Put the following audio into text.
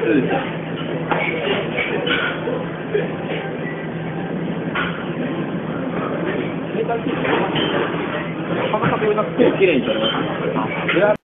幅が上なくて綺麗に撮れます。